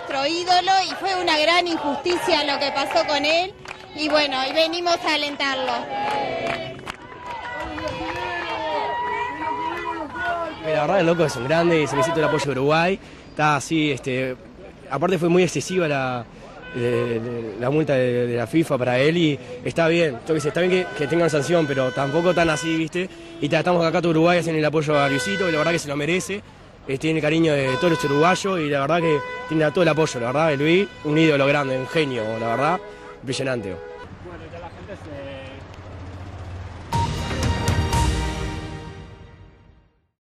nuestro ídolo y fue una gran injusticia lo que pasó con él. Y bueno, y venimos a alentarlo. La verdad el loco es un grande, se necesita el apoyo de Uruguay. Está así, aparte fue muy excesiva la multa de la FIFA para él y está bien, yo qué sé, está bien que tengan sanción, pero tampoco tan así, ¿viste? Y estamos acá todo Uruguay haciendo el apoyo a Luisito, y la verdad que se lo merece, tiene el cariño de todos los uruguayos y la verdad que tiene todo el apoyo, la verdad, Luis, un ídolo grande, un genio, la verdad, impresionante.